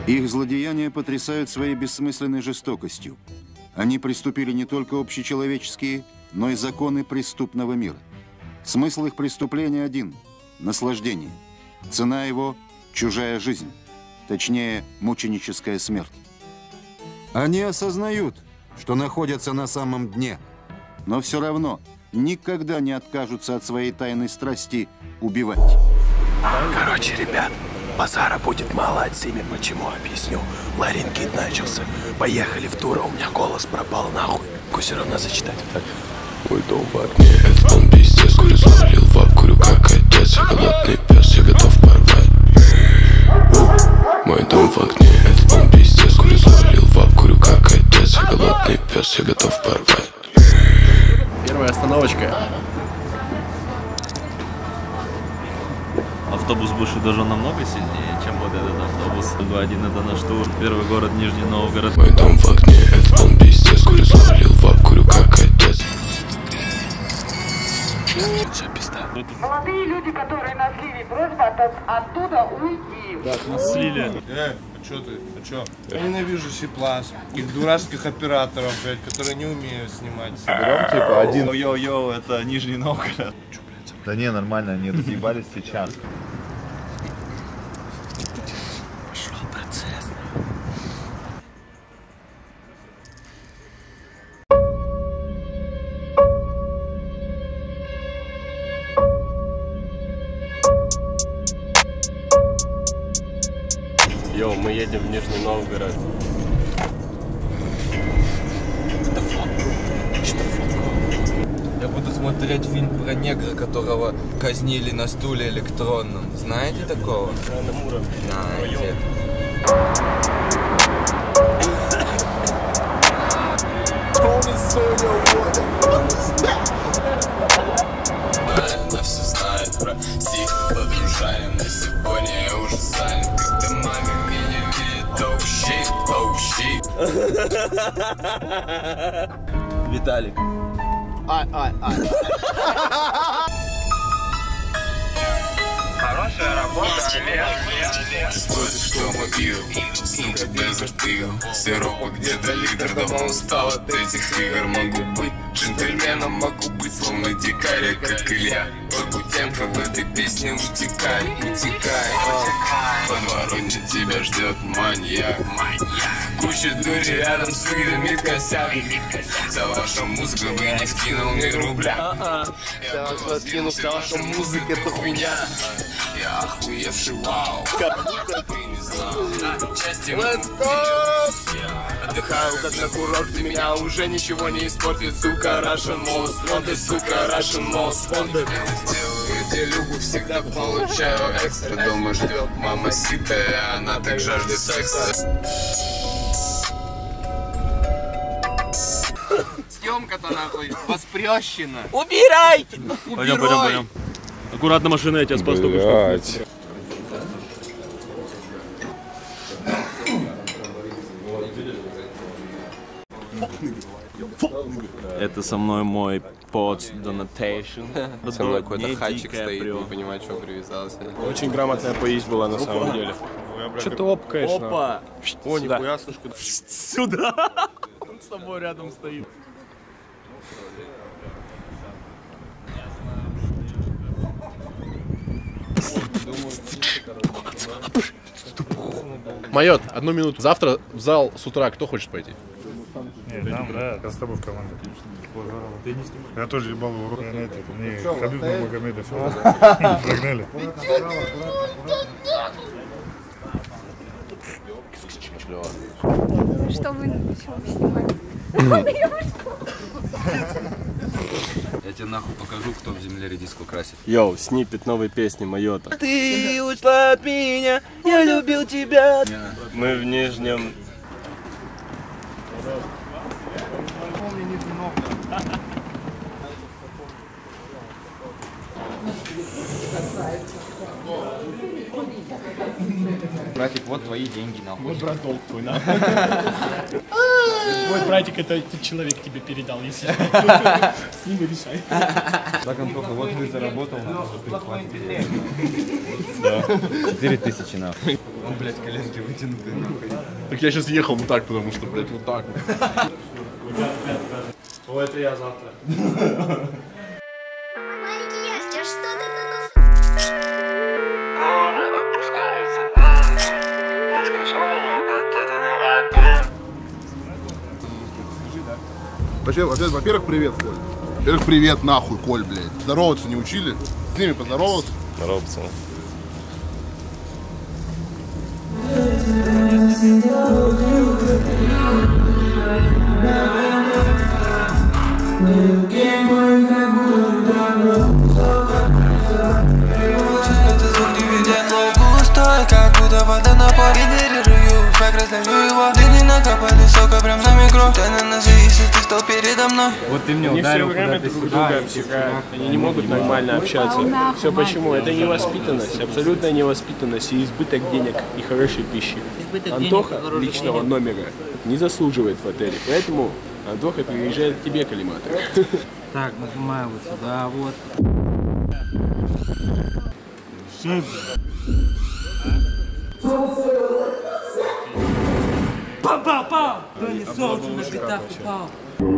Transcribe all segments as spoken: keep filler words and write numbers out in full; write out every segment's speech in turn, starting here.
Их злодеяния потрясают своей бессмысленной жестокостью. Они приступили не только общечеловеческие, но и законы преступного мира. Смысл их преступления один – наслаждение. Цена его – чужая жизнь, точнее, мученическая смерть. Они осознают, что находятся на самом дне, но все равно никогда не откажутся от своей тайной страсти убивать. Короче, ребят, базара будет мало от Сими, почему объясню. Ларингит начался. Поехали в тур, а у меня голос пропал нахуй. Все равно зачитать. Мой дом в огне, это он пиздец, курю завалил в обкурю, как отец. Я голодный пес, я готов порвать. Мой дом в огне, это он пиздец, курю завалил в обкурю, как отец. Я голодный пес, я готов порвать. Первая остановочка. Автобус больше даже намного сильнее, чем вот этот автобус. два один это наш тур. Первый город Нижний Новгород. Мой дом в огне, это он пиздец, курю завалил в обкурю, как отец. Все, пизда. Молодые люди, которые нас слили, просьба от, оттуда уйти. Да, нас слили. Э, а чё ты? А чё? Я ненавижу Сиплас. Их дурацких операторов, блядь, которые не умеют снимать. Берем типа один. Йоу-йоу, это Нижний Новгород. Да не, нормально, они разъебались сейчас. Пошел процесс. Йоу, мы едем в Нижний Новгород. Я буду смотреть фильм про негра, которого казнили на стуле электронном. Знаете такого? Знаете. Она все знает про сих, подружаем на сегодня я уже занят. Когда маме меня видит, оу щит, оу щит. Виталик. Ай, ай, ай. Хорошая работа, Ты спросишь, что мобил, сука, дезертил. Сиропа где-то литр, давно устал от этих игр. Могу быть джентльменом, могу быть словно дикарь, как Илья. Лагутенко в этой песне утекай, утекай. Подворотне тебя ждет маньяк. Куча дури рядом с играми косяк. Вся ваша музыка, вы не скинул ни рубля. Я вас скинул, вся ваша музыка это хуйня. Я охуевший, вау. Как будто ты не знал. Части Let's go! Отдыхаю как на курорте, меня уже ничего не испортит. Сука, Russian Most Wanted, сука, Russian Most Wanted. Делаю делюгу, всегда получаю экстра. Дома ждет мама ситая, она так жаждет секса. Съемка-то нахуй воспрещена. Убирайте! Пойдем, пойдем, пойдем. Аккуратно машина, я тебя спас только что. Это со мной мой под донатейшн. Со мной какой-то хачик стоит, не понимаю, что привязался. Очень грамотная поесть была на самом деле. Что ты опкаешь? Опа! О, нихуя, слушай. Сюда! Он с тобой рядом стоит. Майот, одну минуту. Завтра в зал с утра кто хочет пойти? Не, там, да, я с тобой в команде. Я тоже ебал его руку. Не, Хабиб Нурмагомедов. Прогнали. Что вы почему снимаете? Я тебе нахуй покажу, кто в земле редиску красит. Йоу, сниппет новой песни Майота. Ты ушла от меня, я любил тебя. Мы в Нижнем. Thank you. Братик, вот твои деньги, нахуй. Вот брат долг твой, нахуй. Мой братик, это этот человек тебе передал, если с ним и решай. Так, Антоха, вот ты заработал, да. четыре тысячи, нахуй. Он, блядь, коленки вытянутые, нахуй. Так я сейчас ехал вот так, потому что, блядь, вот так вот. О, это я завтра. Во-первых, привет, Коль. Во-первых, привет, нахуй, Коль, блядь. Здороваться не учили? С ними поздороваться? Здорово, пацаны. Как будто вода на паре деревью. Как раздаю его. Дыни накапали сока прям на микро. Тяни ножи, если ты встал передо мной. Вот ты мне Они ударил, все время друг друга обсекают. Они не могут нормально общаться. Все почему? Это невоспитанность, абсолютная невоспитанность и избыток денег и хорошей пищи. Антоха личного номера не заслуживает в отеле, поэтому Антоха переезжает к тебе, коллиматор. Так, нажимаю вот сюда, вот. Пау-пау-пау! Тони Солнце на битах упал.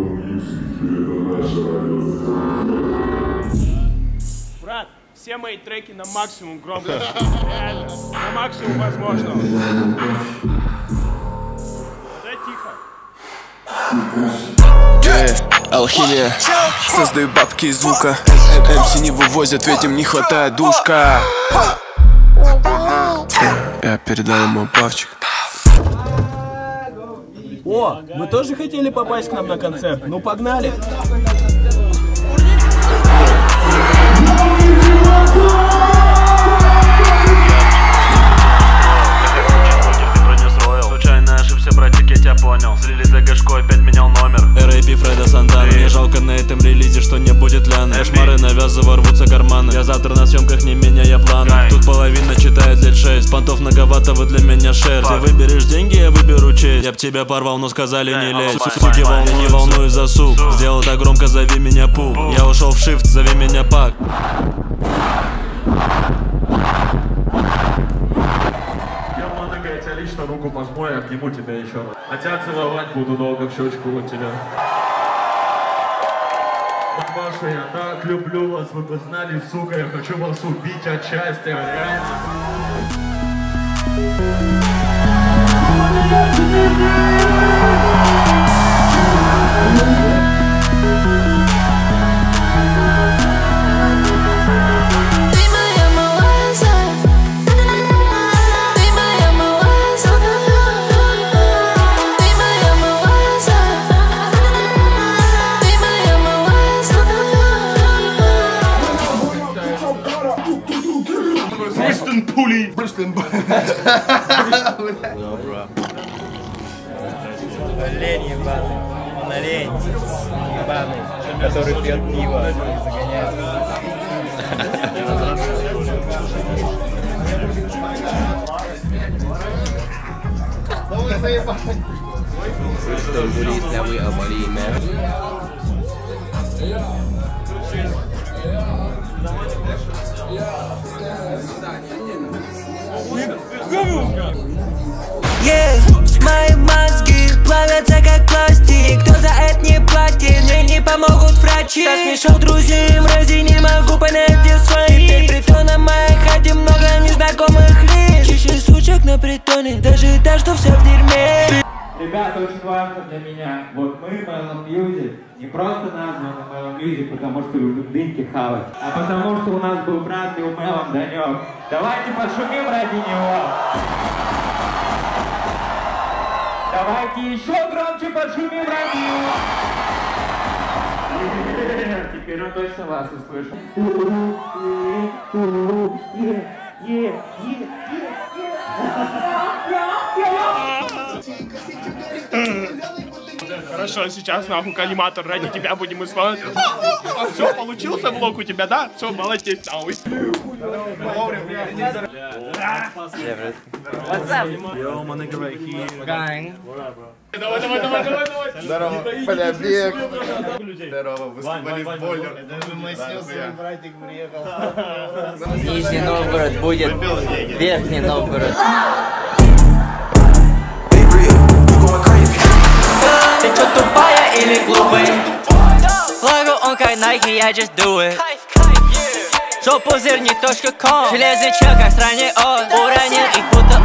Брат, все мои треки на максимум громкость. Реально, на максимум возможно. Да тихо. Yeah, алхимия. Создаю бабки из звука. эм си не вывозят, ведь им не хватает душка. Я передал ему павчик. О, мы тоже хотели попасть к нам на концерт. Ну погнали. Случайно ошибся, братик, я тебя понял. Злили за Гашко, опять менял номер. эр эй пи Фреда Сантана. Мне жалко на этом релизе, что не будет ляны. Эшмары навязывают, рвутся карманы. Я завтра на съемках, не меняя планы. Тут половина читает лет шесть. Понтов многовато, вы для меня шер. Ты выберешь деньги, я выберу честь. Я б тебя порвал, но сказали не лезь. Суки волну, не волнуюсь за сук. Сделал так громко, зови меня Пук. Я ушел в шифт, зови меня Пак. Я тебя лично руку пожму, я обниму тебя еще раз. А тебя целовать буду долго в щечку вот тебя. Мамаша, я так люблю вас, вы бы знали, сука, я хочу вас убить от счастья, реально. Брюстон пули! Брюстон пули! Олень ебаный. Он олень ебаный, который пьет пиво и загоняется. Брюстон пули, славы обали, мэр. Yeah, мои мозги плавятся как пластик. Кто за это не платит, мне не помогут врачи. Так мешал друзей, мрази, не могу понять, где свои. Перед притоном моей хате много незнакомых лиц. Чище сучек на притоне, даже та, что все в дерьме. Ребята, очень важно для меня, вот мы, Melon Music, не просто названы Melon Music, потому что любим дыньки хавать, а потому что у нас был брат и у Melon Данек. Давайте подшумим ради него. Давайте еще громче подшумим ради него. Теперь он точно вас услышит. Хорошо, сейчас нахуй коллиматор, ради тебя будем исполнять. Все, получился влог у тебя, да? Все, молодец, нахуй. What's up? Yo, my nigga right here. Gang. Давай, давай, давай, давай, давай. Здорово, бля, бег. Здорово, выступали в бойлер. Даже мой снился братик приехал. Нижний Новгород будет Верхний Новгород. Ты чё, тупая или глупый? Логу он как Nike, I just do it. Шоу пузырь точка ком. Железный чел как стране он. Уронил их будто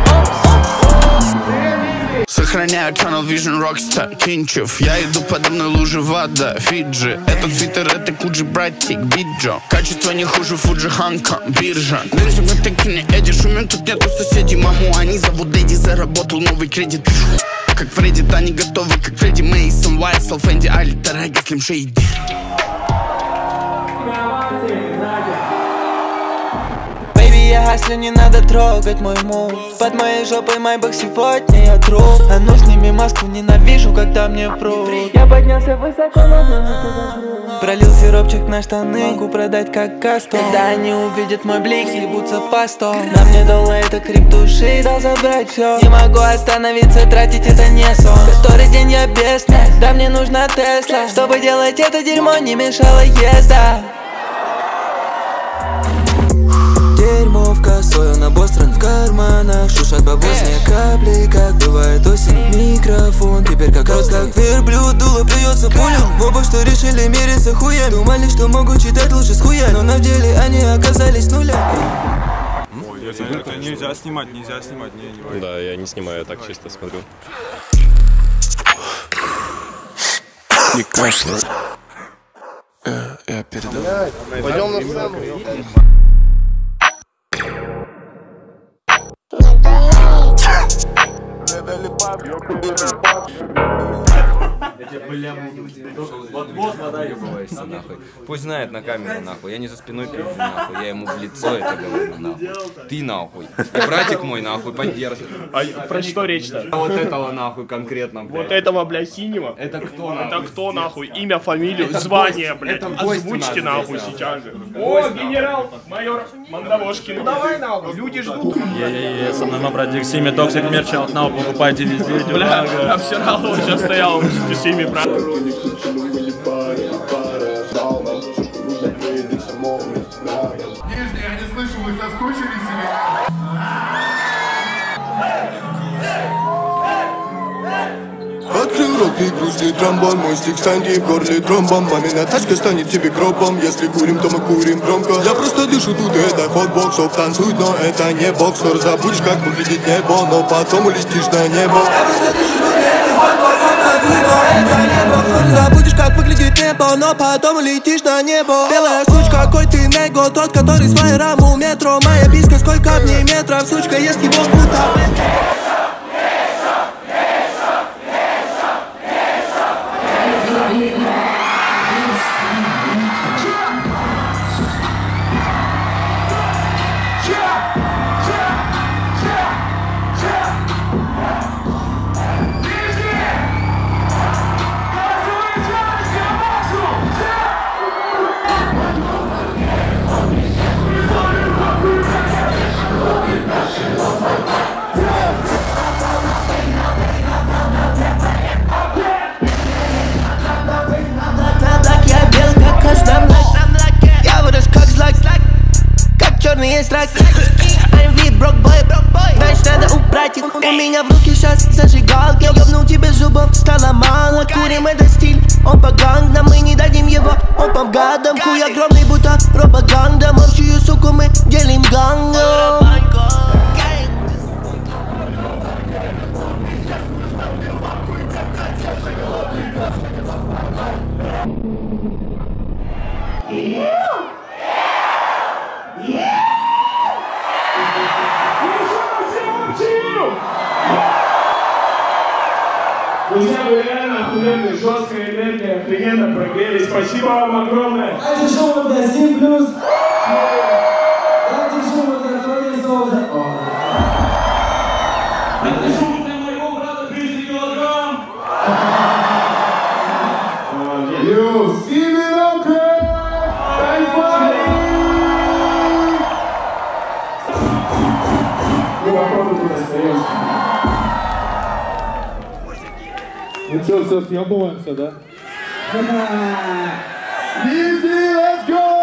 Сохраняю Tunnel Vision Rockstar Кинчев. Я иду по одной луже вода Фиджи. Этот свитер, это Куджи, братик, Биджо. Качество не хуже Фуджи, Ханка, биржа. Дальше в этой кине Эдди шумим, тут нету соседей. Маму они зовут Эдди, заработал новый кредит. Как Фредди, они готовы, как Фредди Мейсон, Уайсел, Фэнди, Альтер, Эго, Слим Шейди. Я хаслю, не надо трогать мой мув. Под моей жопой майбах сегодня я труп. А ну сними маску, ненавижу, когда мне врут. Я поднялся высоко, но пролил сиропчик на штаны. Могу продать как касту. Когда они увидят мой блик, съебутся фасто. На мне доллар, это крип души, дал забрать все. Не могу остановиться, тратить это не сон. Который день я бесный, да мне нужна Тесла. Чтобы делать это дерьмо, не мешала езда. Дерьмо в косой, он обостран в карманах. Шушат бабусные капли, как бывает осень. Микрофон теперь как рост, как верблюд. Дуло плюется пулем. Оба что решили мериться хуем. Думали, что могут читать лучше с хуя, но на деле они оказались нуля. Ой, это, это нельзя снимать, нельзя снимать, не, не. Да, я не снимаю, я так чисто смотрю. Не кашляй. Я, я передал. Пойдем на сцену. Вот-вот вода ебываешься, нахуй. Пусть знает на камеру, нахуй. Я не за спиной пиздю, нахуй. Я ему в лицо это говорю, нахуй. Ты, нахуй. И братик мой, нахуй, поддержит. А про что речь-то? Вот этого, нахуй, конкретно, блядь. Вот этого, блядь, синего? Это кто, нахуй? Это кто, нахуй? Имя, фамилию, это звание, гость, блядь. Озвучьте, нахуй, сейчас же. О, генерал, майор Мандавошкин. Ну давай, нахуй, люди ждут. Е-е-е, со мной мой братик Сими, Токсик Мерч, Алтнау, покупайте везде. Бля, обсирал, он сейчас стоял с Сими, брат. Нижний, я не слышу, вы соскучились или... Открыл рот и грустит тромбон. Мой стих станет в горле тромбом. Мамина тачка станет тебе гробом. Если курим, то мы курим громко. Я просто дышу тут, это хотбокс. Оп, танцует, но это не бокс. Скоро забудешь, как выглядит небо, но потом улетишь на небо. Я просто дышу тут, это хотбокс. Оп, танцует, но это не бокс. Скоро забудешь, как выглядит небо, но потом улетишь на небо. Белая сучка, какой ты него, тот, который с фаером у метро. Моя писька, сколько в ней метров. Сучка, ест его будто. Черные строки, I'm with broke boy, значит надо убрать их. У меня в руке сейчас зажигалки. Ёбнул тебе зубов, стало мало. Курим этот стиль, он по гангам. Мы не дадим его, он по гадам. Хуй огромный, будто пропаганда. Мовчую суку мы делим гангом. Друзья, вы реально охуенные, жесткая энергия, охрененно прогрелись. Спасибо вам огромное. Давайте шоу для семь плюс. Давайте шоу для Троя Солда. Давайте шоу для моего брата тридцать килограмм. You see me okay? Thanks for Ну что, все, съебываемся, да? Easy, let's go!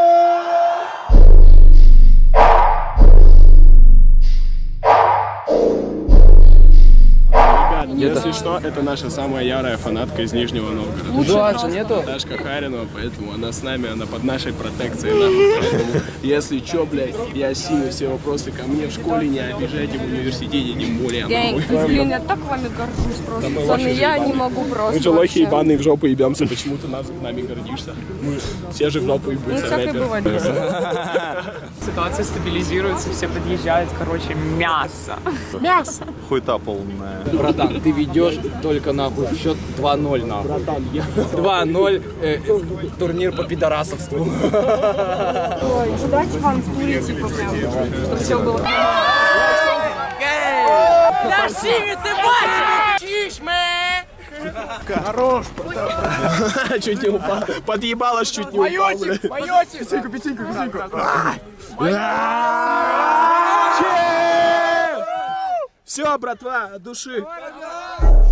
Если что, это наша самая ярая фанатка из Нижнего Новгорода. Ну да, же нету? Дашка Харинова, поэтому она с нами, она под нашей протекцией. Нахуй. Поэтому, если чё, блядь, я сию все вопросы ко мне в школе, не обижайте, в университете, тем более. Я, блин, я так вами горжусь просто, пацаны, я не могу просто. Мы же лохи вообще. ебаные в жопу ебемся, почему ты нас, нами гордишься? Мы все же в жопу ебутся. Ну, всякое бывает. Ситуация стабилизируется, все подъезжают, короче, мясо. Мясо. Хуйта полная. Братан, ты ведешь только нахуй в счет два ноль нахуй. Братан, я... два ноль э, турнир по пидорасовству. Ой, давайте вам стулья, типа, прям, чтобы все было. Дашими ты, мать! Чиш, мэ! Хорош, чуть не упал. Подъебалась, чуть не упал. Поете, поете! Песенку, песенку, песенку. Поете! Все, братва, от души.